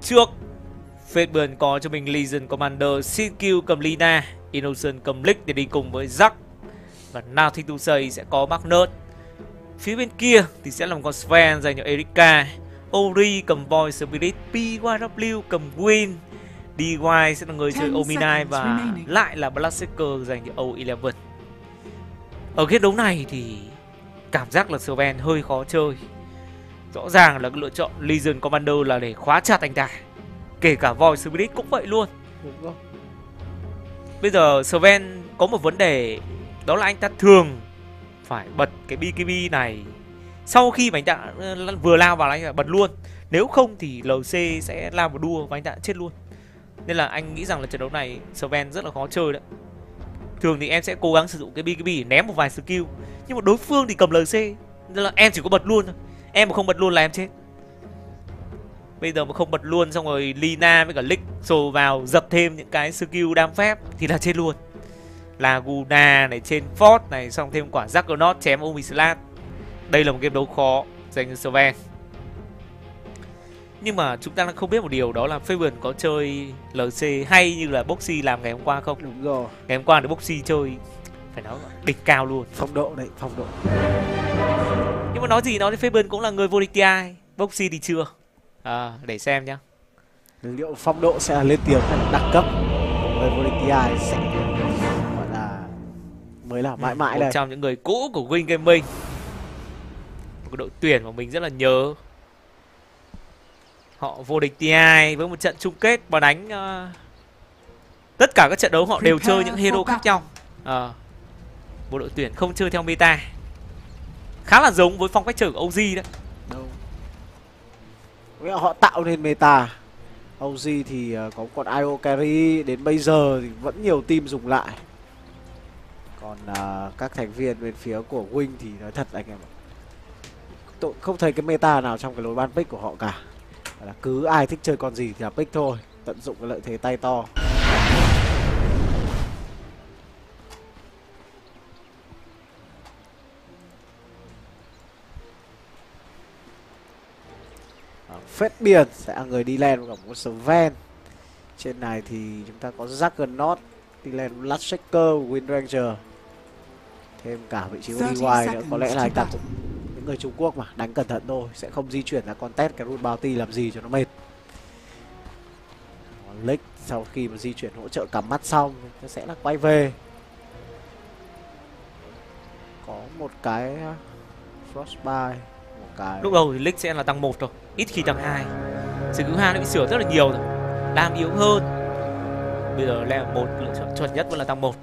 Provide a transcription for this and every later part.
trước. Fabian có cho mình Legion Commander, CQ cầm Lina, Innocent cầm Lick để đi cùng với Jack. Và Nothing to Say sẽ có Magnus. Phía bên kia thì sẽ là một con Sven dành cho Erika, Ori cầm Void Spirit, PYW cầm Win, DY sẽ là người chơi Omni và lại là Bloodseeker dành cho O11. Ở kết đấu này thì cảm giác là Sven hơi khó chơi. Rõ ràng là cái lựa chọn Legion Commander là để khóa chặt anh ta. Kể cả Void Spirit cũng vậy luôn. Đúng rồi. Bây giờ Sven có một vấn đề, đó là anh ta thường phải bật cái BKB này sau khi mà anh ta vừa lao vào là anh ta bật luôn. Nếu không thì LC sẽ lao vào đua và anh ta chết luôn. Nên là anh nghĩ rằng là trận đấu này Sven rất là khó chơi đấy. Thường thì em sẽ cố gắng sử dụng cái BKB để ném một vài skill, nhưng mà đối phương thì cầm LC nên là em chỉ có bật luôn thôi. Em mà không bật luôn là em chết. Bây giờ mà không bật luôn xong rồi Lina với cả Lick sồ vào dập thêm những cái skill đam phép thì là chết luôn. Laguna này trên Fort này, xong thêm quả Juggernaut chém Omislat. Đây là một game đấu khó dành cho Sven. Nhưng mà chúng ta đang không biết một điều, đó là Fabian có chơi LC hay như là Boxy làm ngày hôm qua không? Đúng rồi. Ngày hôm qua thì Boxy chơi phải nói đỉnh cao luôn. Phong độ đấy, phong độ. Nhưng mà nói gì nói thì Fabian cũng là người vô địch TI, Boxy thì chưa. Để xem nhá. Liệu phong độ sẽ là lên tiếng hay là đẳng cấp của người vô địch TI sẽ gọi là mới là mãi mãi đây. Một trong những người cũ của Win Gaming, một cái đội tuyển mà mình rất là nhớ. Họ vô địch TI với một trận chung kết và đánh tất cả các trận đấu họ đều chơi những hero khác nhau. Một đội tuyển không chơi theo meta, khá là giống với phong cách chơi của OG đấy. Đâu, họ tạo nên meta. OG thì có con IO carry đến bây giờ thì vẫn nhiều team dùng lại. Còn các thành viên bên phía của Wing thì nói thật anh em ạ, tôi không thấy cái meta nào trong cái lối ban pick của họ cả. Là cứ ai thích chơi con gì thì là pick thôi, tận dụng cái lợi thế tay to. Fabian sẽ là người đi lên gặp một Sven. Trên này thì chúng ta có Juggernaut đi lên Bloodseeker, Wind Ranger, thêm cả vị trí của DY nữa. Có lẽ là anh ta cũng những người Trung Quốc mà đánh cẩn thận thôi, sẽ không di chuyển ra contest cái root bounty làm gì cho nó mệt. Lick sau khi mà di chuyển hỗ trợ cắm mắt xong nó sẽ là quay về. Có một cái Frostbite, một cái Lúc đầu thì Lick sẽ là tăng 1 rồi, ít khi tăng 2. Sự cứu 2 nó bị sửa rất là nhiều rồi, đam yếu hơn. Bây giờ là một lựa chọn chuẩn nhất vẫn là tăng 1.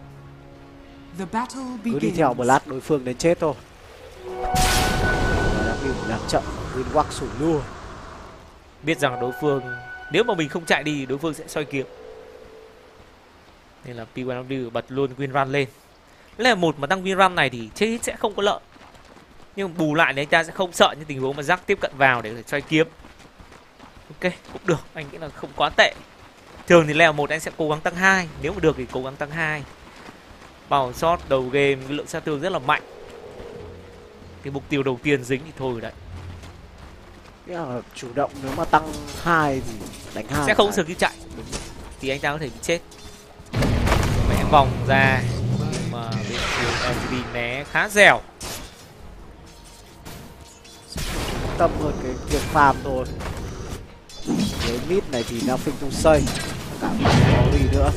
Cứ đi theo Blood đối phương đến chết thôi. Đã bị làm chậm, Winwalk sủi luôn. Biết rằng đối phương nếu mà mình không chạy đi đối phương sẽ xoay kiếm, nên là P1W bật luôn win run lên. Đấy là một mà tăng win run này thì chết sẽ không có lợi, nhưng bù lại thì anh ta sẽ không sợ những tình huống mà Jack tiếp cận vào để xoay kiếm. Ok, cũng được, anh nghĩ là không quá tệ. Thường thì level 1 anh sẽ cố gắng tăng 2, nếu mà được thì cố gắng tăng 2. Bảo shot đầu game cái lượng sát thương rất là mạnh. Cái mục tiêu đầu tiên dính thì thôi rồi đấy. Nghĩa là chủ động nếu mà tăng 2 thì đánh 2 sẽ không skill chạy thì anh ta có thể bị chết. Vẽ vòng ra mà bên phía LGD né khá dẻo. Tâm hơn cái việc farm thôi. Với mid này thì nothing to say, cả có gì nữa.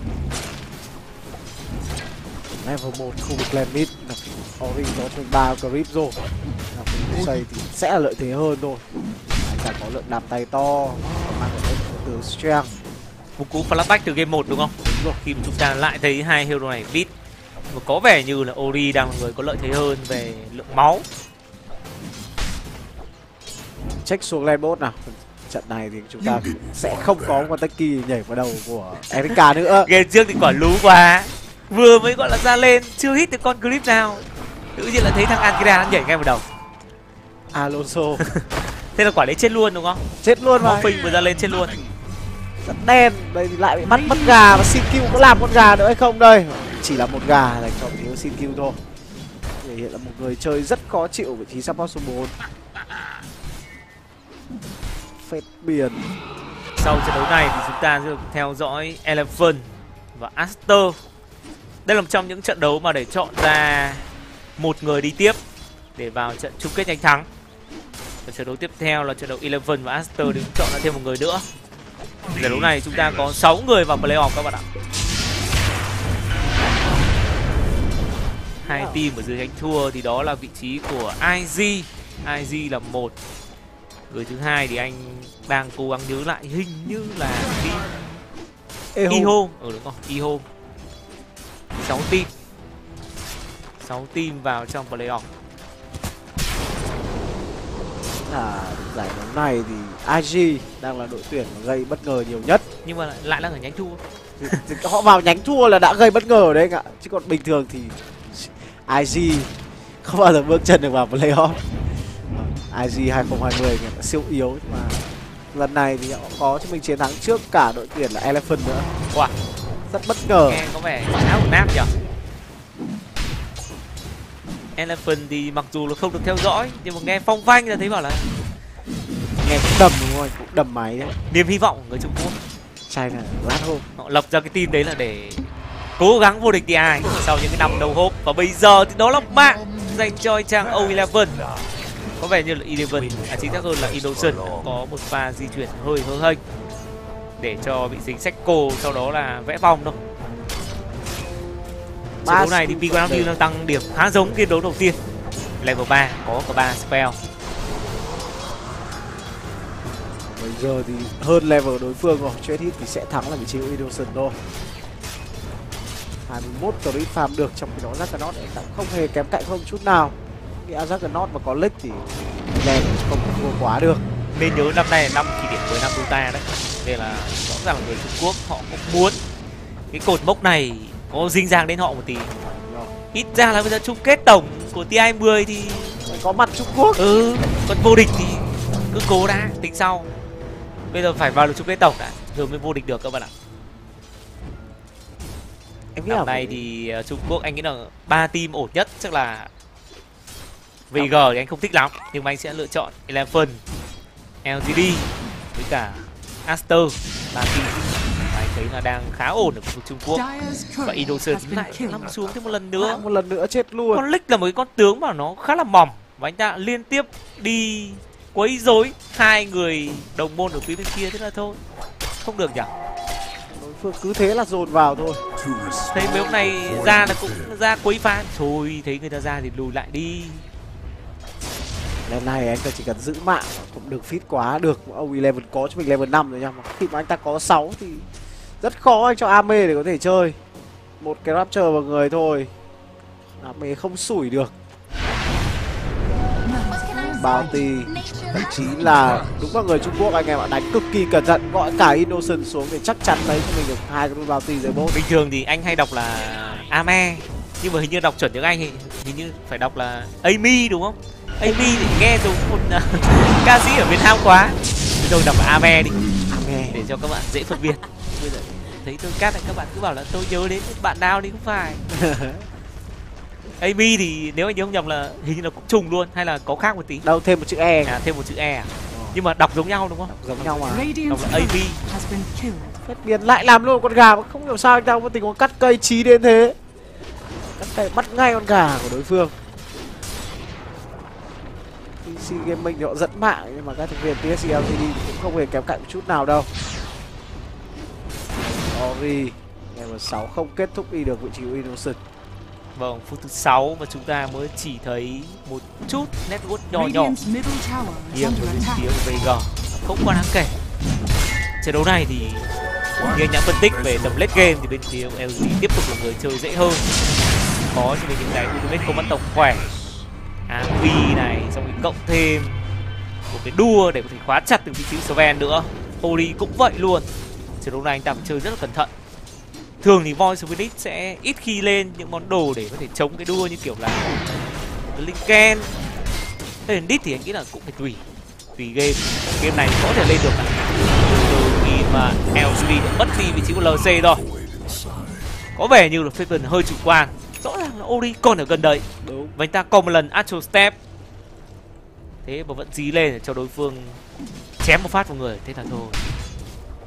Level 1 khu vực lên mid, Ori có thêm 3 creep rồi. Nothing to say thì sẽ là lợi thế hơn thôi. Anh ta có lượng đạp tay to, mang được từ strength. Một cú flash back từ game 1 đúng không? Đúng rồi. Khi mà chúng ta lại thấy hai hero này beat, và có vẻ như là Ori đang là người có lợi thế hơn về lượng máu. Check xuống lane bot nào. Trận này thì chúng ta sẽ không có một con Taki nhảy vào đầu của Erika nữa. Game trước thì quả lú quá, vừa mới gọi là ra lên chưa hit được con clip nào, tự nhiên là thấy thằng Akira nó nhảy ngay vào đầu Alonso. Thế là quả đấy chết luôn đúng không? Chết luôn mà. Phình vừa ra lên chết luôn. Rất đen, đây thì lại bị bắt mất gà, và CQ có làm con gà nữa hay không đây? Chỉ là một gà dành cho thiếu CQ thôi. Thể hiện là một người chơi rất khó chịu vị trí support số 4. Phết biển sau trận đấu này thì chúng ta sẽ được theo dõi Elephant và Aster. Đây là một trong những trận đấu mà để chọn ra một người đi tiếp để vào trận chung kết nhanh thắng. Và trận đấu tiếp theo là trận đấu Elephant và Aster thì cũng chọn ra thêm một người nữa. Giải đấu này chúng ta có 6 người vào playoff các bạn ạ. Hai team ở dưới gánh thua thì đó là vị trí của IG. IG là 1. Người thứ hai thì anh đang cố gắng nhớ lại, hình như là team Iho. Đúng rồi, Iho. 6 team vào trong playoff. Là giải đấu này thì IG đang là đội tuyển mà gây bất ngờ nhiều nhất. Nhưng mà lại là ở nhánh thua. Thì họ vào nhánh thua là đã gây bất ngờ đấy anh ạ. Chứ còn bình thường thì IG không bao giờ bước chân được vào playoff. IG 2020 đã siêu yếu, nhưng mà lần này thì họ có cho mình chiến thắng trước cả đội tuyển là Elephant nữa. Wow, rất bất ngờ. Nghe có vẻ khá ổn áp nhỉ. Elephant thì mặc dù là không được theo dõi nhưng mà nghe phong phanh là thấy bảo là nghe cũng đầm đúng không? Cũng đầm máy đấy. niềm hy vọng của người Trung Quốc. China lát hôm Họ lập ra cái team đấy là để cố gắng vô địch TI sau những cái năm đầu hốp, và bây giờ thì đó là mạng dành cho trang O11. Có vẻ như là Eleven, chính xác hơn là Innocent có một pha di chuyển hơi hớ hênh để cho bị dính Secco, sau đó là vẽ vòng thôi. Trận đấu này thì P1 đang tăng điểm khá giống chiến đấu đầu tiên. Level 3 có cả 3 spell. Bây giờ thì hơn level đối phương rồi, chết hit thì sẽ thắng là vị trí của Innocent thôi. 21 crit farm được, trong khi đó Juggernaut cũng không hề kém cạnh hơn chút nào. Nghĩa Juggernaut mà có lick thì lên không thua quá được. Nên nhớ năm nay là năm kỷ niệm 10 năm Dota đấy. Nên là rõ ràng là người Trung Quốc họ cũng muốn cái cột mốc này có dính dáng đến họ một tí. Ít ra là bây giờ chung kết tổng của TI10 thì phải có mặt Trung Quốc. Còn vô địch thì cứ cố đã, tính sau. Bây giờ phải vào được chung kết tổng đã rồi mới vô địch được các bạn ạ. Năm nay thì Trung Quốc anh nghĩ là 3 team ổn nhất chắc là VG thì anh không thích lắm, nhưng mà anh sẽ lựa chọn Elephant, LGD với cả Aster. 3 team anh thấy là đang khá ổn ở khu vực Trung Quốc. Và Innocent lại nằm xuống thêm một lần nữa. Một lần nữa chết luôn. Con Lick là một cái con tướng mà nó khá là mỏng, và anh ta liên tiếp đi quấy rối hai người đồng môn ở phía bên kia, thế là thôi không được nhỉ. Đối phương cứ thế là dồn vào thôi. Thấy mấy hôm nay ra là cũng ra quấy phá, thôi thấy người ta ra thì lùi lại đi. Lần này anh ta chỉ cần giữ mạng, cũng đừng feed quá được. Ông Eleven có cho mình level 5 rồi nha. Khi mà anh ta có 6 thì rất khó anh cho Ame để có thể chơi. Một cái Rapture vào người thôi, Ame không sủi được. Bounty thậm chí là đúng là người Trung Quốc anh em ạ, đánh cực kỳ cẩn thận, gọi cả Innocent xuống để chắc chắn lấy cho mình được 2 cái bounty dưới bot. Bình thường thì anh hay đọc là Ame, nhưng mà hình như đọc chuẩn tiếng Anh thì hình như phải đọc là Amy đúng không? Amy thì nghe giống một ca sĩ ở Việt Nam quá, tôi đọc là Ame đi, Ame để cho các bạn dễ phân biệt. Bây giờ thấy tôi cắt các bạn cứ bảo là tôi nhớ đến bạn nào thì không phải. Amy thì nếu anh nhớ không nhầm là hình như là cũng trùng luôn, hay là có khác một tí? Đâu, thêm một chữ E. À, thêm một chữ E à? Nhưng mà đọc giống nhau đúng không? Đọc giống nhau mà. Đọc là Amy. Phép biến lại làm luôn con gà mà không hiểu sao anh ta có tình huống cắt cây trí đến thế. Cắt cây bắt ngay con gà của đối phương. PC Gaming thì họ dẫn mạng, nhưng mà các thành viên PSG LGD cũng không hề kém cạnh một chút nào đâu. Ori level 6 không kết thúc đi được vị trí của Innocent. Vâng, phút thứ 6 mà chúng ta mới chỉ thấy một chút network nhỏ nhỏ nghiêng về bên phía của VG, không quá đáng kể. Trận đấu này thì như anh đã phân tích về tầm late game thì bên phía LG tiếp tục là người chơi dễ hơn, có cho mình những cái ultimate combat tổng khỏe, AV này, xong rồi cộng thêm một cái đua để có thể khóa chặt từ vị trí Sven nữa. Ori cũng vậy luôn. Trận đấu này anh ta chơi rất là cẩn thận. Thường thì Voice of Phoenix sẽ ít khi lên những món đồ để có thể chống cái đua như kiểu là Linken. Thế nên Đít thì anh nghĩ là cũng phải tùy game. Game này có thể lên được từ khi mà LGD đã mất đi vị trí của LC rồi. Có vẻ như là Faven hơi chủ quan. Rõ ràng là Ori còn ở gần đấy. Đúng. Và anh ta còn một lần Astro Step. Thế mà vẫn dí lên để cho đối phương chém một phát vào người. Thế là thôi.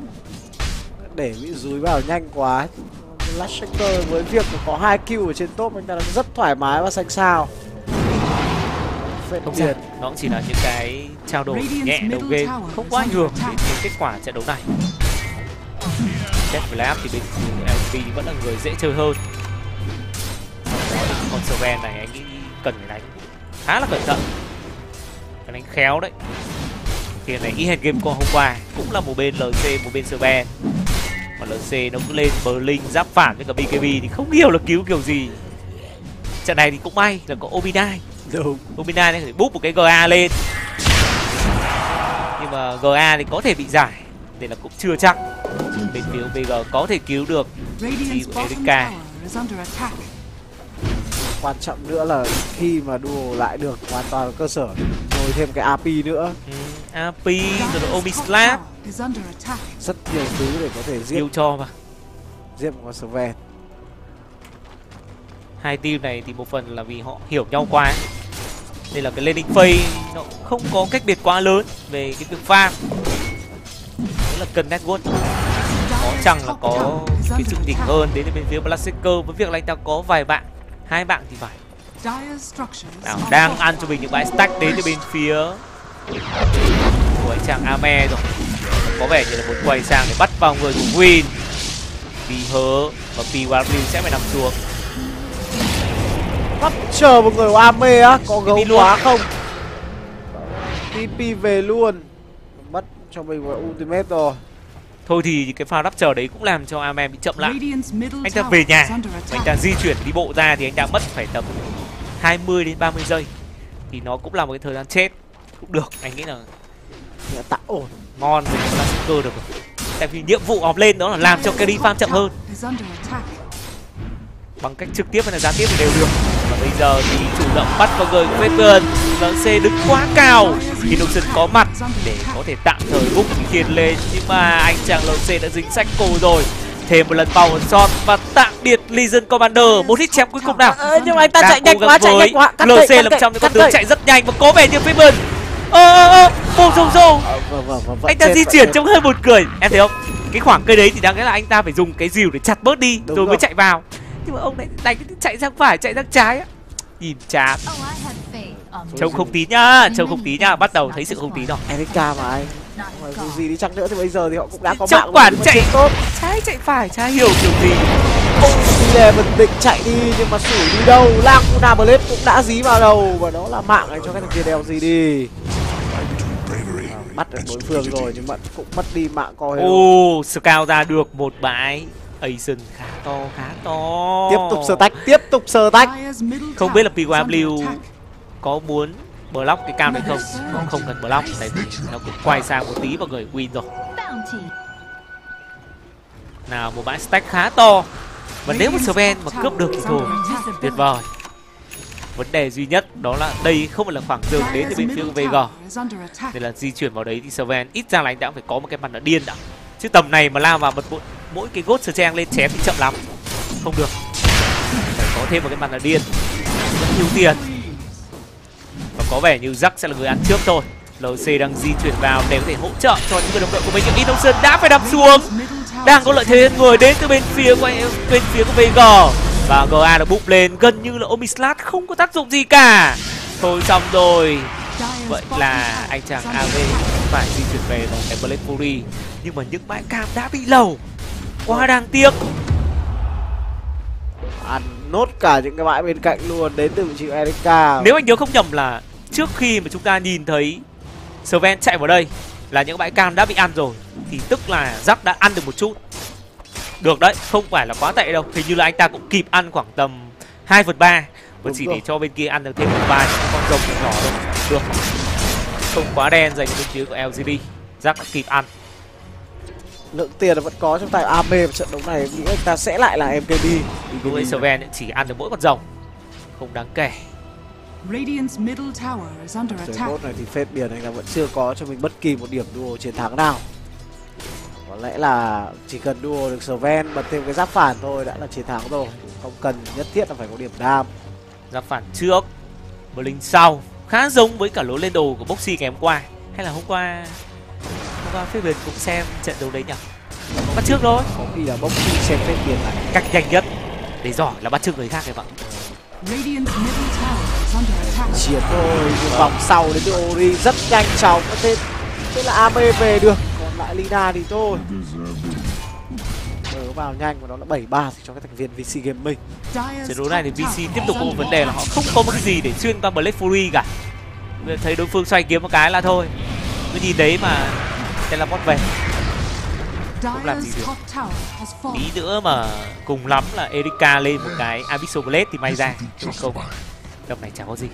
để bị dúi vào nhanh quá. Lashaker với việc có 2 kill ở trên top anh ta đang rất thoải mái và xanh sao. Phết Không biệt. sao, nó cũng chỉ là những cái trao đổi nhẹ đầu game, không quá ảnh hưởng đến kết quả trận đấu này. Chết Flap thì bên LP vẫn là người dễ chơi hơn. Còn Sven này anh nghĩ cần phải đánh khá là cẩn thận, phải đánh khéo đấy. Thì này ý hết game qua hôm qua cũng là một bên LC một bên Sven, mà LC nó cứ lên Blink giáp phản với cả BKB thì không hiểu là cứu kiểu gì. Trận này thì cũng may là có Obi9. Đúng. Obi9 này phải búp một cái GA lên, nhưng mà GA thì có thể bị giải nên là cũng chưa chắc. Bên phía VG có thể cứu được chi của Erika. Quan trọng nữa là khi mà duo lại được hoàn toàn ở cơ sở, rồi thêm cái AP nữa. AP rồi Omi Slap, rất nhiều thứ để có thể giết yêu cho mà. giết một con Sven. Hai team này thì một phần là vì họ hiểu nhau quá, nên là cái laning phase nó không có cách biệt quá lớn về cái việc farm. Đó là cần network. Có chẳng là có cái sự đỉnh hơn đến bên phía Blackseeker với việc là anh ta có vài bạn, 2 bạn thì phải. Nào, đang ăn cho mình những bãi stack đến từ bên phía của anh chàng Ame rồi. Có vẻ như là muốn quay sang để bắt vào người của Win. Vì hớ và PW sẽ phải nằm xuống. Bắt chờ một người Ame á, có gấu quá không? TP về luôn. Mất cho mình một ultimate rồi. Thôi thì cái pha Rapture đấy cũng làm cho Ame bị chậm lại. Anh ta về nhà, anh ta di chuyển đi bộ ra thì anh ta mất phải tầm 20 đến 30 giây. Thì nó cũng là một cái thời gian chết. Cũng được, anh nghĩ là tạm ổn. ngon rồi, nó sẽ cơ được rồi. Tại vì nhiệm vụ họp lên đó là làm cho carry farm chậm hơn. Bằng cách trực tiếp hay là gián tiếp thì đều được. Và bây giờ thì chủ động bắt vào người của Fabian. LC đứng quá cao, Innocent có mặt để có thể tạm thời búc khiên lên, nhưng mà anh chàng LC đã dính sách cổ rồi. Thêm một lần power shot và tạm biệt Legion Commander. Một hit chém cuối cùng nào. Nhưng mà anh ta chạy nhanh quá, LC là một trong những con tướng chạy rất nhanh và có vẻ như Fabian bông râu râu. Anh ta di chuyển trông hơi buồn cười. Em thấy không? Cái khoảng cây đấy thì đáng lẽ là anh ta phải dùng cái rìu để chặt bớt đi rồi mới chạy vào. Nhưng mà ông này đánh chạy sang phải, chạy sang trái á. Nhìn chán. Trông không tí nhá, trông không tí nhá, bắt đầu thấy sự không tí rồi. Erika mà anh. Dù gì đi chăng nữa thì bây giờ thì họ cũng đã có trong mạng quản chạy tốt. Trái chạy phải, trái hiểu kiểu gì. Để bình tĩnh chạy đi nhưng mà xử đi đâu. Lang Kuna Blade cũng đã dí vào đầu và đó là mạng này cho các thằng kia đeo gì đi. Bắt được đối phương rồi nhưng mà cũng mất đi mạng coi. Scout ra được một bãi Asian khá to. Tiếp tục sờ tách. Không biết là PW có muốn block cái cam này không? Không cần block, tại vì nó cũng quay sang một tí vào người Win rồi. Nào, một bãi stack khá to. Và nếu mà Sven mà cướp được thì thôi, tuyệt vời. Vấn đề duy nhất đó là đây không phải là khoảng dừng đến từ bên phía của VG, nên là di chuyển vào đấy thì Sven ít ra là anh đã phải có một cái mặt là điên đã. Chứ tầm này mà lao vào mỗi cái Ghost Trang lên chém thì chậm lắm. Không được. Phải có thêm một cái mặt là điên. Rất ưu tiên. Và có vẻ như Jack sẽ là người ăn trước thôi. LC đang di chuyển vào để có thể hỗ trợ cho những người đồng đội của mình, nhưng Innocent đã phải đập xuống. Đang có lợi thế người đến từ bên phía của VG. Và GA đã búp lên, gần như là Omislat không có tác dụng gì cả. Thôi xong rồi. Vậy là anh chàng AV phải di chuyển về bằng cái Blade Fury. Nhưng mà những bãi cam đã bị lầu. Quá đáng tiếc. Ăn nốt cả những cái bãi bên cạnh luôn, đến từ vị trí Erika. Nếu anh nhớ không nhầm là trước khi mà chúng ta nhìn thấy Sven chạy vào đây là những bãi cam đã bị ăn rồi, thì tức là Jack đã ăn được một chút. Được đấy, không phải là quá tệ đâu. Hình như là anh ta cũng kịp ăn khoảng tầm 2/3. Và chỉ để cho bên kia ăn được thêm một vài con rồng nhỏ thôi. Được. Không quá đen dành cho bên phía của LGD. Jack đã kịp ăn. Lượng tiền là vẫn có trong tay Ame trận đấu này. Nghĩ anh ta sẽ lại là MKB. Lúc ấy Sven chỉ ăn được mỗi con rồng, không đáng kể. Trời mốt này thì phết biển anh ta vẫn chưa có cho mình bất kỳ một điểm duo chiến thắng nào. Có lẽ là chỉ cần duo được Sven bật thêm cái giáp phản thôi đã là chiến thắng rồi. Không cần nhất thiết là phải có điểm đam. Giáp phản trước, Blink sau. Khá giống với cả lối lên đồ của Boxy ngày hôm qua. Hay là hôm qua phết biển cũng xem trận đấu đấy nhỉ? bắt trước thôi. Có khi là bốc đi xem phép biển này. Cách nhanh nhất để giỏi là bắt trước người khác em ạ. Chiến thôi, vòng sau đến từ Ori rất nhanh chóng. Thế là AB về được, còn lại Lina thì thôi. Mở vào nhanh và đó là 7-3 cho các thành viên VC Gaming. Trận đấu này thì VC tiếp tục có một vấn đề là họ không có một cái gì để xuyên qua Blade Fury cả. Thấy đối phương xoay kiếm một cái là thôi, cứ nhìn đấy mà teleport về, không làm gì được. Tí nữa mà cùng lắm là Erika lên một cái Abyssal Blade thì may ra, chứ không tầm này chả có gì.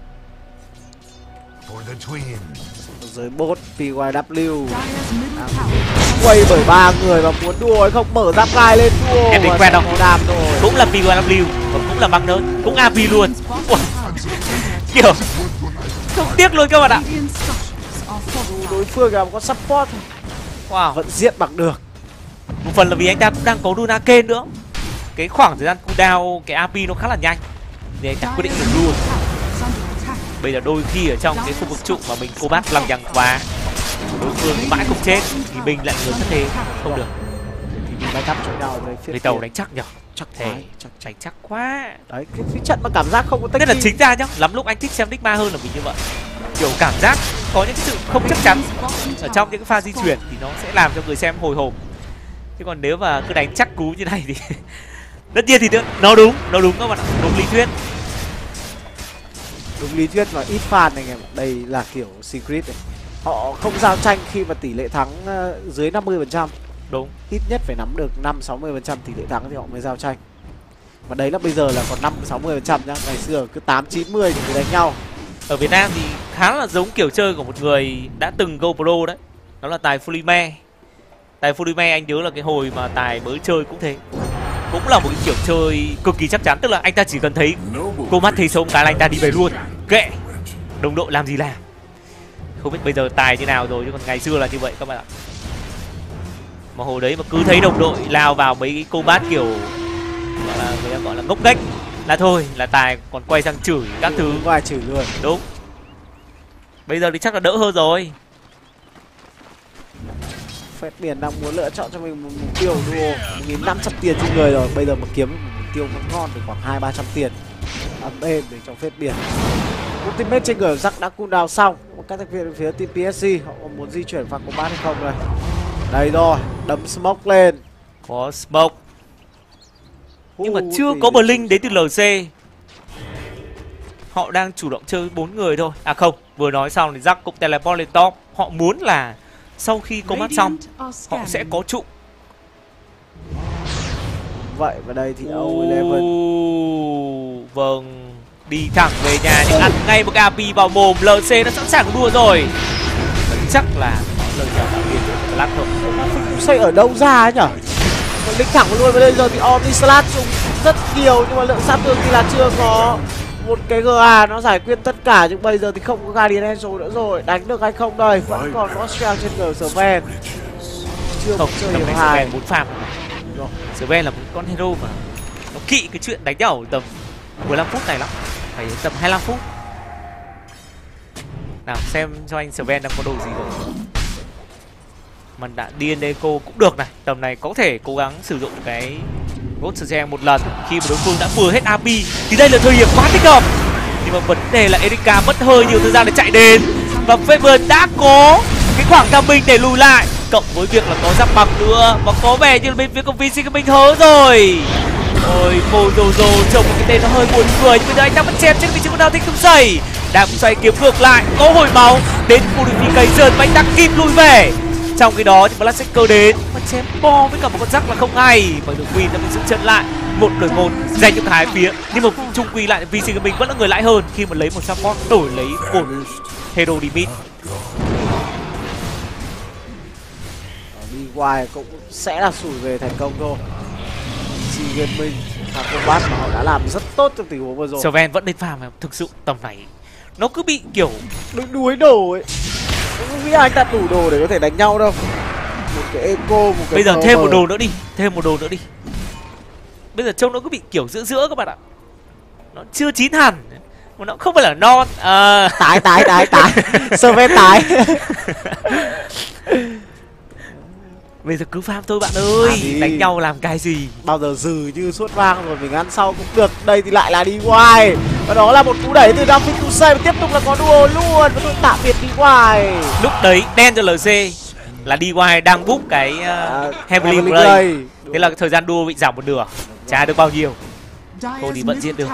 Dưới bot PYW quay bởi 3 người và muốn đua hay không, mở giáp gai lên đua. Em định quen không? Đàm rồi. Cũng là PYW và cũng là băng lớn, cũng AP luôn. Ủa, kiểu không tiếc luôn các bạn ạ. Đối phương là một con support, Wow, vẫn giết bằng được. một phần là vì anh ta cũng đang có Luna Kane nữa. Cái khoảng thời gian cooldown cái AP nó khá là nhanh thì anh ta quyết định dùng luôn. Bây giờ đôi khi ở trong cái khu vực trụ mà mình combat lằng nhằng quá, đối phương mãi không chết thì mình lại người thất thế, không được. Thì mình đánh cắp chỗ nào đấy phía Lấy tàu đánh chắc nhở, chắc thế thế, đánh chắc quá. đấy cái trận mà cảm giác không có Thế là chính ra nhá, lắm lúc anh thích xem Digma hơn là vì như vậy. Kiểu cảm giác có những cái sự không chắc chắn ở trong những cái pha di chuyển thì nó sẽ làm cho người xem hồi hộp. Chứ còn nếu mà cứ đánh chắc cú như này thì tất nhiên thì nó đúng các bạn ạ, đúng lý thuyết. Đúng lý thuyết và ít fan này em ạ. Đây là kiểu secret này. Họ không giao tranh khi mà tỷ lệ thắng dưới 50%. Đúng. Ít nhất phải nắm được 5-60% tỷ lệ thắng thì họ mới giao tranh. Và đấy là bây giờ là còn 5-60% nhá. Ngày xưa cứ 8-90 thì mới đánh nhau. Ở Việt Nam thì khá là giống kiểu chơi của một người đã từng go pro đấy. Đó là Tài Furime. Tài Furime anh nhớ là cái hồi mà Tài mới chơi cũng thế. Cũng là một cái kiểu chơi cực kỳ chắc chắn. Tức là anh ta chỉ cần thấy cô mắt thấy sống cái là anh ta đi về luôn. Kệ, đồng đội làm gì làm. Không biết bây giờ Tài như nào rồi, chứ còn ngày xưa là như vậy các bạn ạ. Mà hồi đấy mà cứ thấy đồng đội lao vào mấy cái combat kiểu gọi là người ta gọi là ngốc nghếch là thôi, là Tài còn quay sang chửi các thứ. Ngoài chửi luôn. Đúng. Bây giờ thì chắc là đỡ hơn rồi. Phép biển đang muốn lựa chọn cho mình một mục tiêu đua 1.500 tiền trên người rồi. Bây giờ mà kiếm một mục tiêu ngon thì khoảng 200-300 tiền. Ấm êm để trong phép biển. Ultimate trên người Jack đã cooldown xong. Các thành viên phía team PSG họ còn muốn di chuyển vào combat hay không đây? Đây rồi, đấm smoke lên. Có smoke. Nhưng mà chưa có Blink đến từ LC. Họ đang chủ động chơi 4 người thôi. À không, vừa nói xong thì Jack cũng teleport lên top. Họ muốn là sau khi combat xong họ sẽ có trụ. Vậy và đây thì O11. Vâng, đi thẳng về nhà nhưng ăn ngay một AP vào mồm. LC nó sẵn sàng đua rồi. Chắc là lời chào tạm biệt của lát thôi. Xây ở đâu ra ấy nhở? Còn lính thẳng luôn. Và bây giờ thì Omnislat dùng rất nhiều nhưng mà lượng sát thương thì là chưa có một cái GA nó giải quyết tất cả. Nhưng bây giờ thì không có Guardian Angel nữa rồi. Đánh được hay không đây? Vẫn còn có Strang trên người Sven. Chưa không chơi tầm hiệp này hai. Sven muốn farm. Sven là một con hero mà nó kỵ cái chuyện đánh nhau tầm 15 phút này lắm. Phải tầm 25 phút. Nào xem cho anh Sven đang có đồ gì rồi. Mình đã DNA cô cũng được này. Tầm này có thể cố gắng sử dụng cái Ghost Gem một lần khi mà đối phương đã vừa hết AP thì đây là thời điểm quá thích hợp. Nhưng mà vấn đề là Erika mất hơi nhiều thời gian để chạy đến và Fabian đã có cái khoảng tham binh để lùi lại, cộng với việc là có giáp bằng nữa và có vẻ như là bên phía công VC của mình hớ rồi. Ôi Mojojo trông một cái tên nó hơi buồn cười nhưng bây giờ anh đang bắt chém trên vị trí của Đào Thích Tung Sẩy, đang xoay kiếm ngược lại, có hồi máu đến Purification và anh ta kịp lùi về. Trong cái đó thì Bloodseeker đến mà chém bo với cả một con rắc là không hay, và được Queen đã bị giữ chân lại 1-1 dành cho cả hai phía. Nhưng mà chung quy lại VC của mình vẫn là người lãi hơn khi mà lấy một support đổi lấy một hero đi mid. Đi ngoài cũng sẽ là sủi về thành công thôi. VC Gaming và combat mà họ đã làm rất tốt trong tình huống vừa rồi. Sven vẫn lên farm, thực sự tầm này nó cứ bị kiểu đuối đồ ấy. Không nghĩ anh ta đủ đồ để có thể đánh nhau đâu. Một cái eco, một cái bây giờ thêm một đồ nữa đi, thêm một đồ nữa đi. Bây giờ trông nó cứ bị kiểu giữa giữa các bạn ạ. Nó chưa chín hẳn mà nó không phải là non. Tái Sven tái. Bây giờ cứ farm thôi bạn ơi. Đánh nhau làm cái gì? Bao giờ dừ như suốt vang rồi mình ăn sau cũng được. Đây thì lại là đi ngoài. Và đó là một cú đẩy từ David Tusay. Tiếp tục là có duo luôn. Và thôi tạm biệt đi ngoài. Lúc đấy đen cho LC là đi ngoài đang búp cái Heavenly Blade. Thế là thời gian đua bị giảm một nửa. Chả được bao nhiêu. Thôi thì vẫn giết được.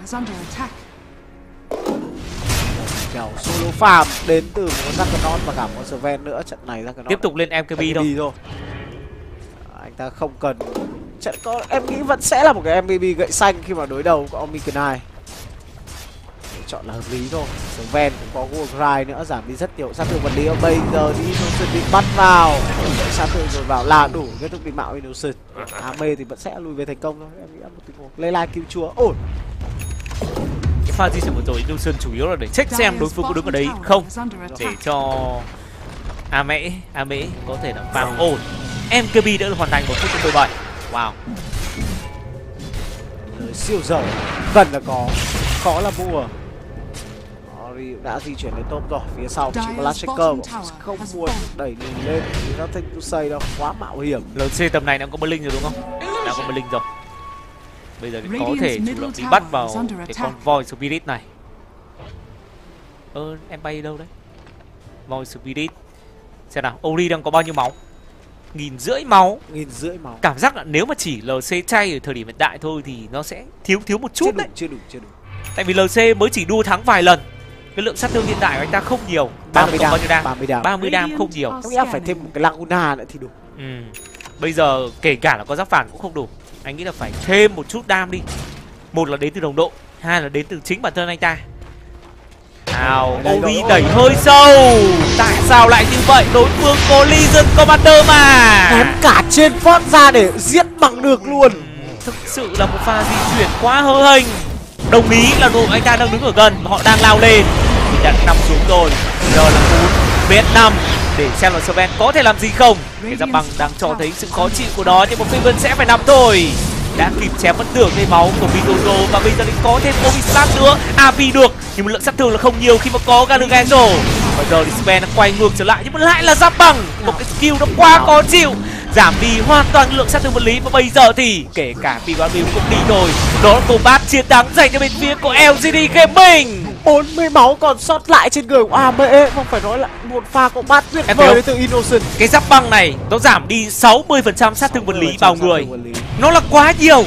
Kèo solo farm đến từ một Juggernaut và cả một Sven nữa. Trận này Juggernaut tiếp tục lên MKB thôi. Anh ta không cần trận có, em nghĩ vẫn sẽ là một cái MVP gậy xanh khi mà đối đầu của Omnicanai. Chọn là hợp lý thôi. Sven cũng có Gold Grind nữa, giảm đi rất nhiều sát thương vật lý. Bây giờ đi Innocent bị bắt vào, sát thương rồi vào là đủ kết thúc định mạo Innocent. Ame thì vẫn sẽ lùi về thành công thôi. Em nghĩ là một tình huống Layla cứu chúa ổn. Cái pha di chuyển vừa rồi Innocent chủ yếu là để check xem đối phương có đứng ở đấy không, để cho Ame có thể là vào ổn. MKB đã hoàn thành 1 phút 17. Wow. Siêu giàu, gần là có là mua. Ori đã di chuyển lên top rồi, phía sau chỉ có Lashaker không muốn đẩy mình lên thì nó thành Tusay đâu, quá mạo hiểm. LC tầm này đã có Blink rồi đúng không? Đã có Blink rồi. Bây giờ thì có thể chủ động đi bắt vào cái con Void Spirit này. Em bay đâu đấy? Void Spirit. Xem nào, Ori đang có bao nhiêu máu? 1.500 máu. 1.500 máu. Cảm giác là nếu mà chỉ LC chay ở thời điểm hiện tại thôi thì nó sẽ thiếu một chút đấy. Chưa đủ. Tại vì LC mới chỉ đua thắng vài lần. Cái lượng sát thương hiện tại của anh ta không nhiều. 30 đam không nhiều. Em nghĩ là phải thêm một cái Laguna nữa thì đủ. Bây giờ kể cả là có giáp phản cũng không đủ. Anh nghĩ là phải thêm một chút đam đi. Một là đến từ đồng đội, hai là đến từ chính bản thân anh ta. Ori đẩy hơi sâu. Tại sao lại như vậy? Đối phương có Legion Commander mà. Ném cả trên fort ra để giết bằng được luôn. Thực sự là một pha di chuyển quá hớ hênh. Đồng ý là đội anh ta đang đứng ở gần và họ đang lao lên. Thì đã nằm xuống rồi. Giờ là 4vs5 để xem là Sven có thể làm gì không. Cái giáp băng đang cho thấy sự khó chịu của nó, nhưng một Fiven sẽ phải nằm thôi. Đã kịp chém mất được cái máu của Vitozo và bây giờ thì có thêm Ovislat nữa. AP được nhưng mà lượng sát thương là không nhiều khi mà có Galugan rồi. Và giờ thì Sven đã quay ngược trở lại nhưng mà lại là giáp băng. Một cái skill nó quá khó chịu, giảm đi hoàn toàn lượng sát thương vật lý. Và bây giờ thì kể cả P1 cũng đi rồi. Đó là combat chiến thắng dành cho bên phía của LGD Gaming. 40 máu còn sót lại trên người của AME. Không phải nói là một pha combat tuyệt vời từ Innocent. Cái giáp băng này nó giảm đi 60% sát thương vật lý vào người. Nó là quá nhiều,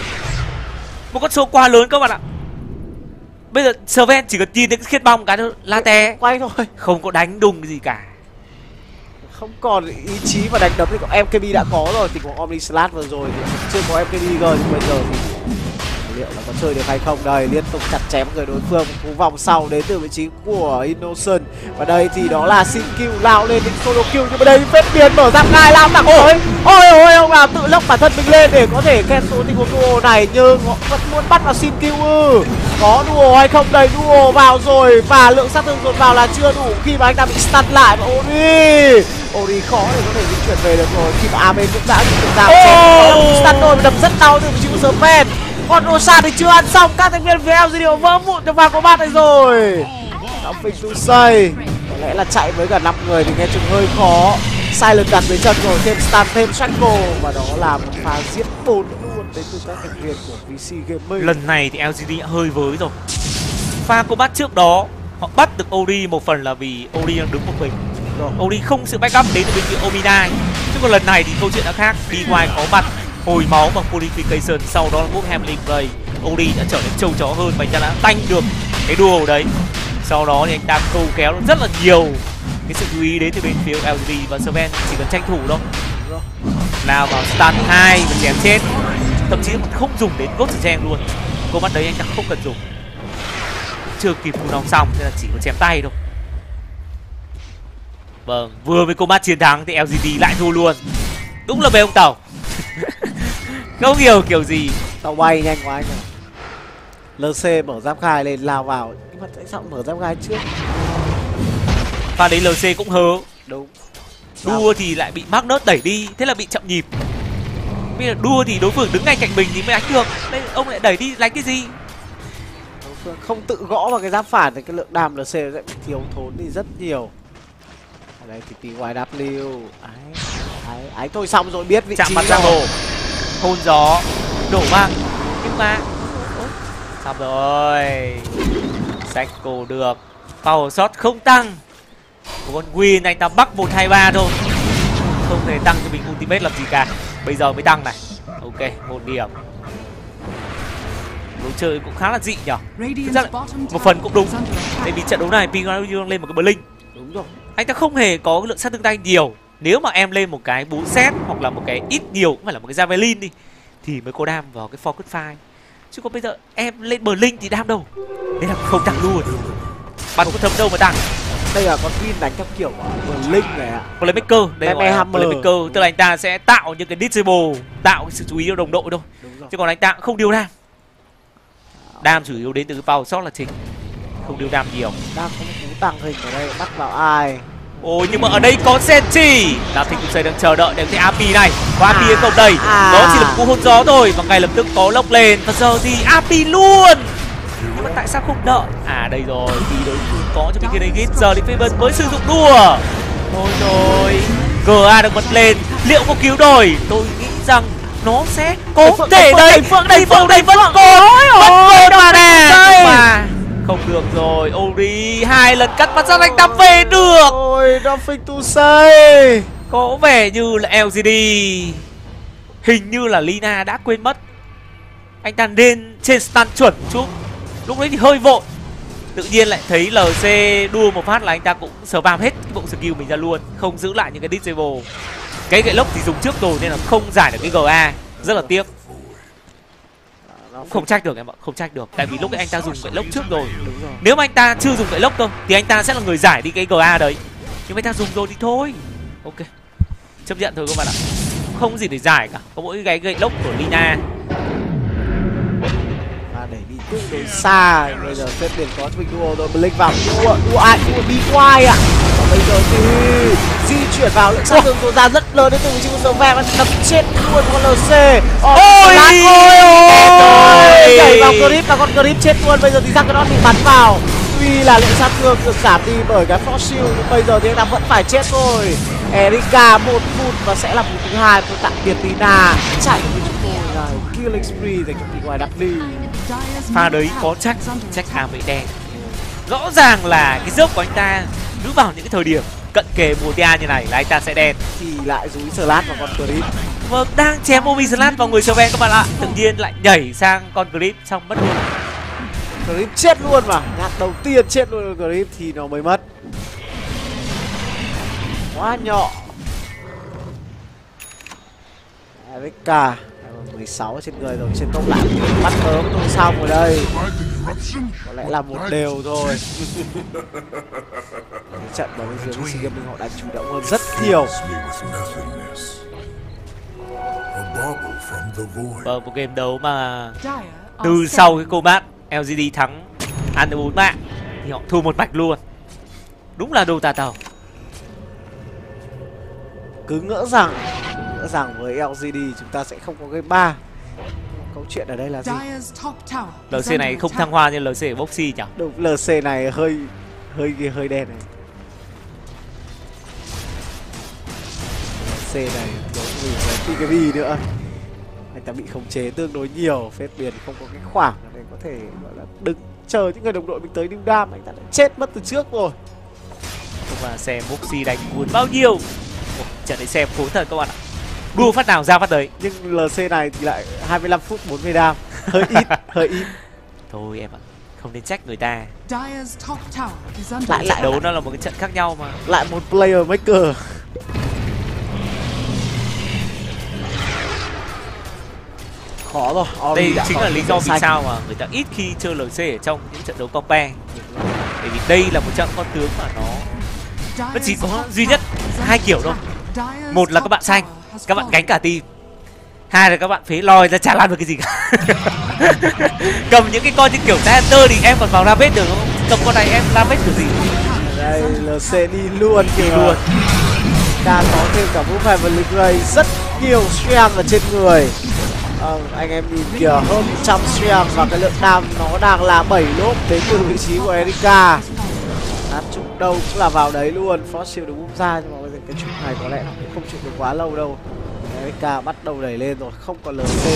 một con số quá lớn các bạn ạ. Bây giờ Sven chỉ cần nhìn thấy cái khiết bong cái thôi là té, quay thôi, không có đánh đùng cái gì cả, không còn ý chí và đánh đấm thì MKB đã có rồi. Tình huống Omnislat vừa rồi thì chưa có MKB rồi, nhưng bây giờ thì liệu là có chơi được hay không đây. Liên tục chặt chém người đối phương. Cú vòng sau đến từ vị trí của Innocent. Và đây thì đó là xin kill lao lên đến solo kill, nhưng mà đây phép biến mở ra ngai lao thẳng tới. Ôi ông nào tự lốc bản thân mình lên để có thể cancel tình huống duo này, nhưng họ vẫn muốn bắt vào xin kill Có duo hay không đây? Duo vào rồi và lượng sát thương dồn vào là chưa đủ khi mà anh ta bị stun lại. Và Ori khó để có thể di chuyển về được rồi khi mà Ame cũng đã được rào chém stun rồi, đập rất đau từ vị trí của Sven. Còn Osa thì chưa ăn xong, các thành viên VL gì đều vỡ vụn trong vòng combat này rồi. Phình Tusay có lẽ là chạy với cả 5 người thì nghe chừng hơi khó. Silent đặt dưới chân rồi, thêm stun, thêm shackle, và đó là một pha giết 4 luôn đến từ các thành viên của VC Gaming. Lần này thì LGD hơi với rồi. Pha combat trước đó họ bắt được Ori một phần là vì Ori đang đứng một mình. Ori không sự backup đến từ bên phía Ominai. Chứ còn lần này thì câu chuyện đã khác. Đi ngoài có mặt hồi máu bằng purification, sau đó là bút Heavenly Blade. Ori đã trở nên trâu chó hơn và anh ta đã tanh được cái đùa đấy. Sau đó thì anh ta câu kéo rất là nhiều cái sự chú ý đến từ bên phía LGD, và Sven chỉ cần tranh thủ thôi. Nào vào stun 2 và chém chết. Thậm chí còn không dùng đến Ghost Gem luôn. Cô bắt đấy anh ta không cần dùng. Chưa kịp cooldown xong nên là chỉ có chém tay thôi. Vâng, vừa với combat chiến thắng thì LGD lại thua luôn. Đúng là về ông Tàu. Không hiểu kiểu gì. Tàu bay nhanh quá anh ạ. LC mở giáp gai lên lao vào, nhưng mà tại sao mở giáp gai trước? Pha đấy LC cũng hớ. Đúng. Đua thì lại bị Magnus đẩy đi, thế là bị chậm nhịp. Bây giờ đua thì đối phương đứng ngay cạnh mình thì mới đánh được. Đây ông lại đẩy đi đánh cái gì? Đối phương không tự gõ vào cái giáp phản thì cái lượng đam LC sẽ bị thiếu thốn đi rất nhiều. Ở đây thì PYW. Ấy thôi xong rồi biết vị chạm trí mặt ra rồi. hồ, hôn gió, đổ vang. Nhưng mà xong rồi, sách cổ được, power shot không tăng. Còn Win anh ta bắc 1-2-3 thôi, không thể tăng cho mình ultimate làm gì cả. Bây giờ mới tăng này. Ok, 1 điểm. Lối chơi cũng khá là dị nhở. Thực ra một phần cũng đúng, tại vì trận đấu này Pingao lên một cái Blink. Đúng rồi. Anh ta không hề có lượng sát thương tay nhiều. Nếu mà em lên một cái bú xét hoặc là một cái ít nhiều cũng phải là một cái Javelin đi thì mới có đam vào cái Focus Fire. Chứ còn bây giờ em lên Blink thì đam đâu, nên là không tăng luôn. Bắn có thấm đâu mà tăng. Đây là con Win đánh theo kiểu Blink này ạ. Playmaker, đây Meme là Hammer. Playmaker, tức là anh ta sẽ tạo những cái disable, tạo cái sự chú ý cho đồng đội thôi. Chứ còn anh ta cũng không điều đam. Đam chủ yếu đến từ cái power shot là chính, không điều đam nhiều. Đang có một cú tàng hình ở đây, bắt vào ai? Ôi nhưng mà ở đây có Senchi. Đào Thịnh cũng đang chờ đợi để cái AP này. Có AP hay không đây? Đó chỉ là một cú hôn gió thôi và ngay lập tức có lốc lên. Và giờ thì AP luôn. Nhưng mà tại sao không đợi? À đây rồi, vì đối phương có cho mình cái này. Giờ thì Faven mới sử dụng đùa. Thôi rồi, GA được bật lên. Liệu có cứu rồi? Tôi nghĩ rằng nó sẽ có thể đây. Phượng đây vẫn có mà nè. Mà không được rồi, Ori 2 lần cắt mắt ra anh ta về được. Ôi, nothing to say. Có vẻ như là LGD, hình như là Lina đã quên mất anh ta nên trên stun chuẩn chút. Lúc đấy thì hơi vội, tự nhiên lại thấy LC đua một phát là anh ta cũng spam hết cái bộ skill mình ra luôn, không giữ lại những cái disable. Cái gậy lốc thì dùng trước rồi nên là không giải được cái GA, rất là tiếc. Không trách được em ạ, không trách được. Tại vì lúc ấy anh ta dùng gậy lốc trước rồi. Nếu mà anh ta chưa dùng gậy lốc thôi thì anh ta sẽ là người giải đi cái GA đấy. Nhưng mà anh ta dùng rồi thì thôi. Ok, chấp nhận thôi các bạn ạ. Không gì để giải cả, có mỗi cái gậy lốc của Lina. Và để đi tương đối xa. Bây giờ phép biển có cho mình đua rồi, Blink vào đua ai, đua đi ngoài ạ. Và bây giờ thì di chuyển vào lượng sát thương rồ ra rất lớn đến từ vị trí của Sven và đập chết luôn con LC. Ôi Nhảy vào Grip và con Grip chết luôn. Bây giờ thì Juggernaut bị bắn vào. Tuy là lượng sát thương được giảm đi bởi cái Force Shield nhưng bây giờ thì anh ta vẫn phải chết thôi. Erika 1 phút và sẽ là phút thứ 2 tôi tặng tiền Tina chạy với chúng tôi là killing spree dành cho team ngoài W. Pha đấy có trách ám đen. Rõ ràng là cái dốc của anh ta cứ vào những cái thời điểm cận kề mùa TA như này là anh ta sẽ đen. Thì lại dúi Slash vào con Grip. Vâng, đang chém Omi Slash vào người Sven các bạn ạ. Tự nhiên lại nhảy sang con Grip xong mất luôn. Grip chết luôn mà. Nhát đầu tiên chết luôn Grip thì nó mới mất. Quá nhọ. Erika 16 trên người rồi, trên tốc lại bắt ớm tôi xong rồi đây. Có lẽ là một đều thôi. Trận đấu bên dưới SEA Games họ đã chủ động hơn rất nhiều. Vâng, một game đấu mà từ sau cái combat LGD thắng ăn được 4 mạng thì họ thua một mạch luôn. Đúng là đồ tà tàu. Cứ ngỡ rằng với LGD chúng ta sẽ không có game 3. Câu chuyện ở đây là gì? LC này không thăng hoa như LC ở Boxy nhỉ? Đúng, LC này hơi đen này. LC này giống như với PKB nữa. Anh ta bị khống chế tương đối nhiều, phép biển không có cái khoảng để có thể gọi là đứng chờ những người đồng đội mình tới đinh đam, anh ta đã chết mất từ trước rồi. Không mà xem Boxy đánh cuốn bao nhiêu. Trận đấy xem khốn thật các bạn ạ. Đua phát nào ra phát đấy. Nhưng LC này thì lại 25 phút 40 đam. Hơi ít. Thôi em ạ, không nên trách người ta. Lại Trận đấu nó là một cái trận khác nhau mà. Lại một player maker. Khó rồi. Đây chính là lý do vì sao mà người ta ít khi chơi LC ở trong những trận đấu compare. Bởi vì đây là một trận con tướng mà nó chỉ có duy nhất 2 kiểu thôi. Một là các bạn xanh, các bạn gánh cả team. Hai là các bạn phế lòi ra chả làm được cái gì cả. Cầm những cái con như kiểu Hunter thì em còn vào Ravage được không? Cầm con này em Ravage được gì? Đây LC đi luôn kìa. Đang có thêm cả vũ phải và lực ray, rất nhiều strength ở trên người. Anh em nhìn kìa, hơn 100 strength và cái lượng đam nó đang là 7 lốp đến từ vị trí của Erika. Nát trúng đâu cũng là vào đấy luôn. Force Shield được bung ra nhưng mà bây giờ cái chụp này có lẽ là cũng không chụp được quá lâu đâu. Erika bắt đầu đẩy lên rồi, không còn LC.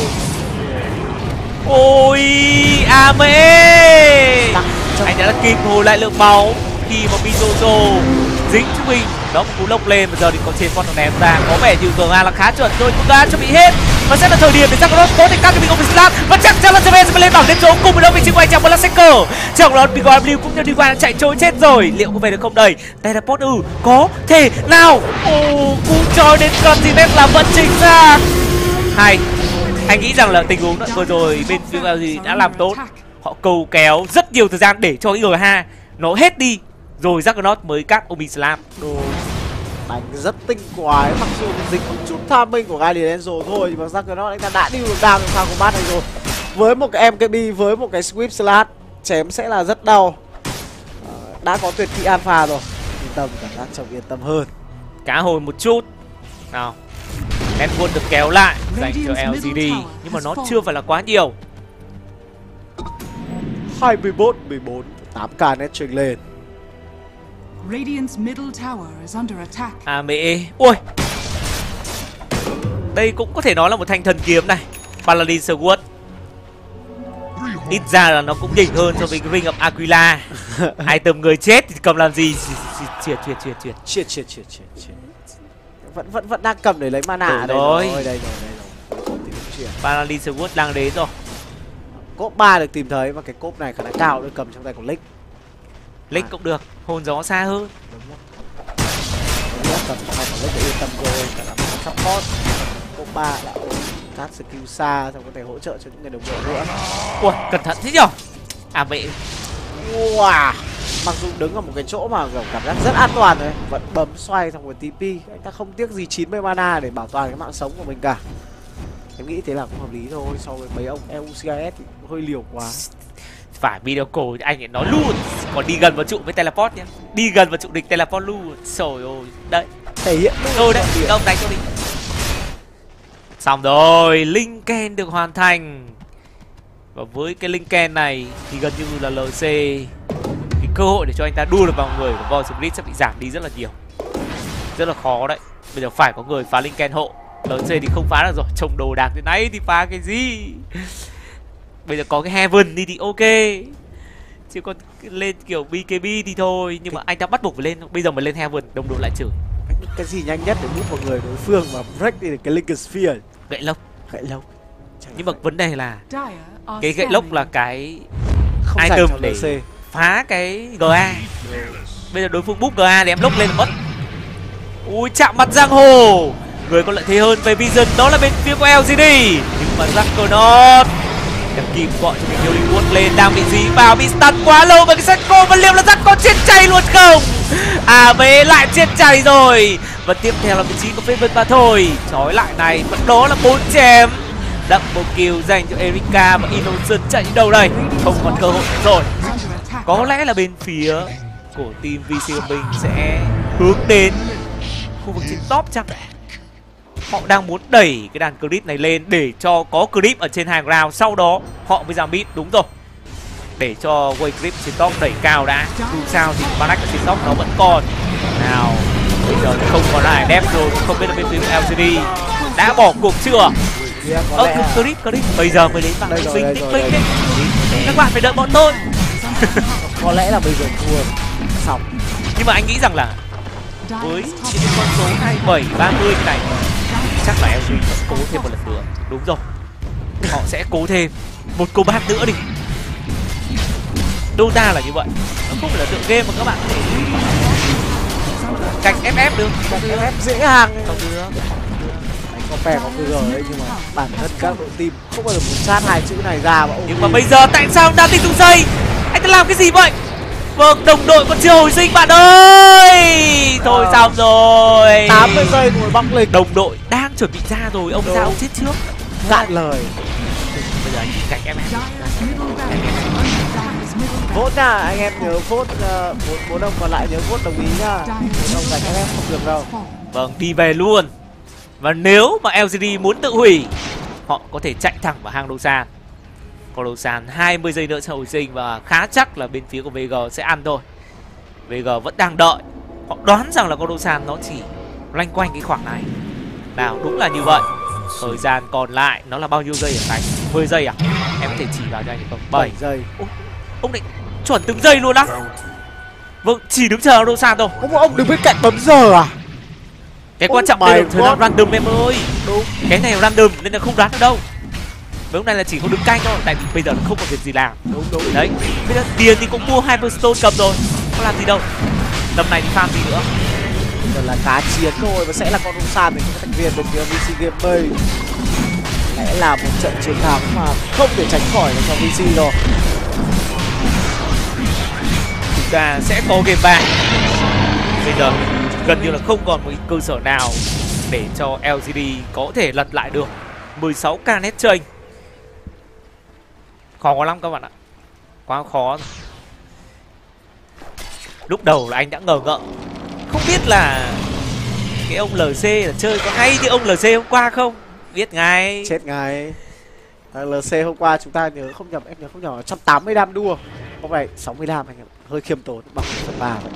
Ôi Ame, anh đã kịp hồi lại lượng máu khi mà Mizozo dính cho mình. Đó, một cú lốc lên, bây giờ thì có trên con nó ném ra. Có vẻ như GA là khá chuẩn rồi, cũng đã chuẩn bị hết. Và sẽ là thời điểm để Zakros cố thể cắt cái bị Omislab. Và chắc chắn là Zven sẽ lên bảng đến chỗ cùng với đơn vị trên quay trong Blaster. Trong đó Big Blue cũng như Diwan chạy trốn chết rồi. Liệu có về được không đây? Teleport có thể nào? Cú choi đến con Zinet là vẫn chính xác. Hay. Anh nghĩ rằng là tình huống vừa rồi bên phía LG đã làm tốt. Họ cầu kéo rất nhiều thời gian để cho cái GH nó hết đi, rồi Juggernaut mới cắt Omislab. Đánh rất tinh quái, mặc dù dính một chút tham minh của Guardian Angel thôi, nhưng mà Juggernaut anh ta đã điêu được đam trong pha combat này rồi. Với một cái MKB, với một cái Sweep Slash, chém sẽ là rất đau. Đã có tuyệt kỹ Alpha rồi, yên tâm, cảm giác trông yên tâm hơn. Cá hồi một chút. Nào, Edward được kéo lại dành cho LGD, nhưng mà nó chưa phải là quá nhiều. 21-14, 8k net truyền lên. Radiant's middle tower is under attack. Ame, ui, đây cũng có thể nói là một thanh thần kiếm này. Paladin Sword. Ít ra là nó cũng đỉnh hơn so với cái Ring of Aquila. Item người chết thì cầm làm gì? Triệt. Vẫn đang cầm để lấy mana ở đây rồi. Đây rồi. Paladin Sword đang đến rồi. Cốp 3 được tìm thấy, và cái cốp này khả năng cao được cầm trong tay của Lick. Lick cũng được, hồn gió xa hơn. Cầm trong tay của Lick để yên tâm rồi, cả là support. Cốp 3 đã ổn các skill xa, xong có thể hỗ trợ cho những người đồng đội nữa. Ui, cẩn thận thế nhở? À vậy. Wow. Mặc dù đứng ở một cái chỗ mà cảm giác rất an toàn rồi, vẫn bấm xoay xong rồi TP. Anh ta không tiếc gì 90 mana để bảo toàn cái mạng sống của mình cả. Em nghĩ thế là cũng hợp lý thôi, so với mấy ông EUCIS thì cũng hơi liều quá. Phải video cổ anh ấy nói luôn. Còn đi gần vào trụ với teleport nhá. Đi gần vào trụ địch teleport luôn. Trời ơi, đấy. Thể hiện rồi đấy, ông đánh cho mình. Xong rồi, Linken được hoàn thành. Và với cái Linken này thì gần như là LC, cái cơ hội để cho anh ta đua được vào người của Voice Grid sẽ bị giảm đi rất là nhiều. Rất là khó đấy. Bây giờ phải có người phá Linken hộ. LC thì không phá được rồi, trồng đồ đạc thế này thì phá cái gì. Bây giờ có cái Heaven đi thì ok, chứ còn lên kiểu BKB thì thôi. Nhưng mà anh ta bắt buộc phải lên, bây giờ mà lên Heaven đồng đội lại chửi. Cái gì nhanh nhất để bút vào người đối phương mà break đi cái Linken Sphere. Gậy lốc. Nhưng mà vậy. vấn đề là cái gậy lốc là cái không item cho để LC. phá cái GA. Bây giờ đối phương búp GA thì em lốc lên là mất. Ui, chạm mặt giang hồ. Người có lợi thế hơn về Vision đó là bên phía của LGD. Nhưng mà Juggernaut đang kịp gọi cho mình Hollywood lên, đang bị dí vào, bị stun quá lâu với cái Setco. Và liệu là Jack có chết chay luôn không? À về lại chết chay rồi. Và tiếp theo là vị trí của phép vượt ba thôi. Trói lại này vẫn đó là 4 chém. Double kill dành cho Erika và Innocent chạy đến đâu đây? Không còn cơ hội rồi. Có lẽ là bên phía của team VC Gaming sẽ hướng đến khu vực trên top chăng? Họ đang muốn đẩy cái đàn clip này lên để cho có clip ở trên hàng round. Sau đó họ mới ra mid, đúng rồi, để cho quay clip trên top đẩy cao đã. Dù sao thì Panax ở trên top nó vẫn còn. Nào, bây giờ thì không còn ai đẹp rồi. Không biết là bên phía LGD đã bỏ cuộc chưa? Clip bây giờ mới đến bạn. Bình tĩnh. Các bạn phải đợi bọn tôi. Có lẽ là bây giờ thua xong. Nhưng mà anh nghĩ rằng là với những con số 27, 30 này chắc là LG sẽ cố thêm một lần nữa. Đúng rồi, họ sẽ cố thêm một combat nữa đi. Dota là như vậy, nó không phải là tựa game mà các bạn có thể cạnh FF được. FF dễ hàng. Không được. Anh có pè có PG ấy, nhưng mà bản thân các đội team không bao giờ muốn sát hai chữ này ra mà. Nhưng mà bây giờ tại sao đang tinh tung dây? Anh ta làm cái gì vậy? Vâng, đồng đội còn chưa hồi sinh bạn ơi. Thôi xong rồi. 80 giây ngồi bóc lịch. Đồng đội đang chuẩn bị ra rồi, ông sao ông chết trước? Ngạn lời. Bây giờ anh cạnh em. Vote nha, anh em nhớ vote, 4 ông còn lại nhớ vote đồng ý nha. 4 ông dành em không được đâu. Vâng, đi về luôn. Và nếu mà LGD muốn tự hủy, họ có thể chạy thẳng vào hang Dosan. Còn Dosan 20 giây nữa sẽ hồi sinh và khá chắc là bên phía của VG sẽ ăn thôi. VG vẫn đang đợi. Họ đoán rằng là con Dosan nó chỉ loanh quanh cái khoảng này. Nào, đúng là như vậy. Thời gian còn lại nó là bao nhiêu giây hả Khánh? 10 giây à? Em có thể chỉ vào cho anh được không? 7 giây. Ông định chuẩn từng giây luôn á? Vâng, chỉ đứng chờ đâu xa thôi. Ông đứng bên cạnh bấm giờ à? Cái quan trọng đây là thời gian random em ơi. Đúng. Cái này random nên là không đoán được đâu. Mấy hôm nay là chỉ có đứng canh thôi, tại vì bây giờ nó không có việc gì làm. Đúng. Đấy, bây giờ tiền thì cũng mua Hyperstone cầm rồi, có làm gì đâu. Tầm này thì farm gì nữa. Bây giờ là cá chiến thôi và sẽ là con Rosan thì các thành viên bên phía VC Gaming. Lẽ là một trận chiến thắng mà không thể tránh khỏi cho VC rồi. Chúng ta sẽ có game 3. Bây giờ gần như là không còn một cơ sở nào để cho LGD có thể lật lại được. 16k net chênh. Khó lắm các bạn ạ. Quá khó. Lúc đầu là anh đã ngờ ngợ, không biết là cái ông LC là chơi có hay như ông LC hôm qua không. Biết ngay. Chết ngay. LC hôm qua chúng ta nhớ không nhầm, em nhớ không nhầm 180 đam đua. Hôm nay 60 đam anh em, hơi khiêm tốn bằng 1/3 vậy.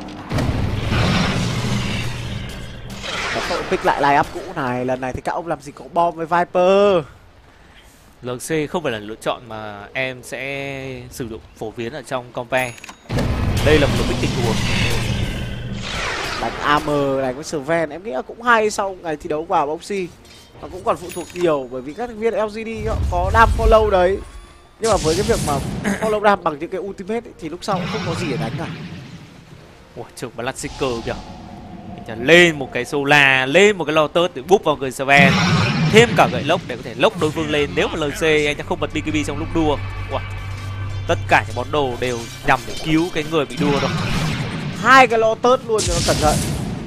Cậu pick lại line up cũ này, lần này thì các ông làm gì có bom với Viper. LC không phải là lựa chọn mà em sẽ sử dụng phổ biến ở trong compare. Đây là một pick tình huống. Đánh AM, đánh với Sven em nghĩ là cũng hay sau ngày thi đấu vào Boxy. Nó cũng còn phụ thuộc nhiều bởi vì các thành viên LGD họ có đam follow đấy. Nhưng mà với cái việc mà follow đam bằng những cái ultimate ấy, thì lúc sau cũng không có gì để đánh cả. Ủa, trường Blood Seeker kìa. Lên một cái Solar, lên một cái Lotus để búp vào người Sven. Thêm cả gậy lốc để có thể lốc đối phương lên. Nếu mà LC anh ta không bật BKB trong lúc đua. Ủa, tất cả những món đồ đều nhằm để cứu cái người bị đua rồi. 2 cái Lotus luôn cho nó cẩn thận.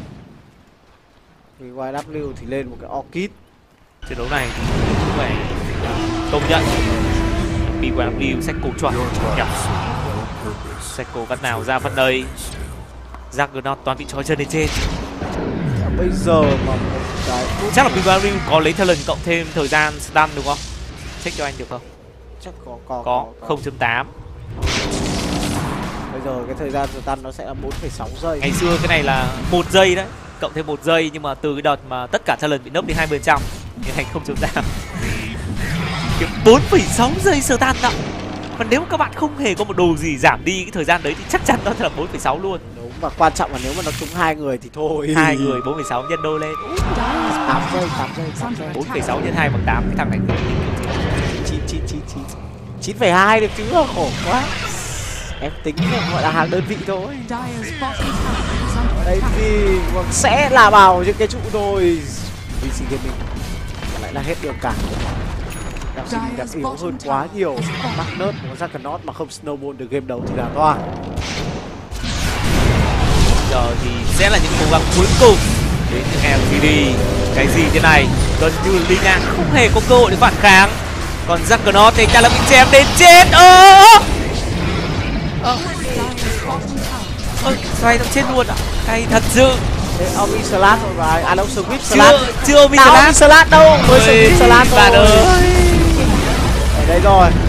Vì YW thì lên một cái Orchid. Trận đấu này thì cũng phải công nhận BYW sách cổ chuẩn. Sách cổ phát nào ra phần đây. Juggernaut toàn bị trói chân lên trên. Bây giờ mà một cái chắc là BYW có lấy talent cộng thêm thời gian stun đúng không? Check cho anh được không? chắc Có 0.8. Bây giờ cái thời gian stun nó sẽ là 4,6 giây. Ngày xưa cái này là 1 giây đấy, cộng thêm 1 giây, nhưng mà từ cái đợt mà tất cả talent bị nấp đi 20% nên thành 0.8. 4,6 giây stun ạ. Còn nếu các bạn không hề có một đồ gì giảm đi cái thời gian đấy thì chắc chắn nó là 4,6 luôn. Đúng, và quan trọng là nếu mà nó trúng 2 người thì thôi. 2 người 4,6 nhân đôi lên. 8 giây. 4,6 nhân 2 bằng 8, cái thằng này 9,2 được chứ, khổ quá. Em tính gọi là hàng đơn vị thôi. Dire's bottom tower is under Đây attack. thì sẽ là vào những cái trụ rồi. VC Gaming lại là hết đường cả. Đặc yếu hơn quá nhiều. Magnus có Juggernaut mà không snowball được game đấu thì là toa. giờ thì sẽ là những cố gắng cuối cùng đến từ LGD. Cái gì thế này gần như Lina không hề có cơ hội để phản kháng, còn Juggernaut thì ta là bị chém đến chết. Xoay nó chết luôn ạ. Hay thật sự. Omi Salat rồi và đâu Swift Salat. Chưa Omi Salat đâu, mới Swift Salat thôi. Bạn ơi. Ở đây rồi.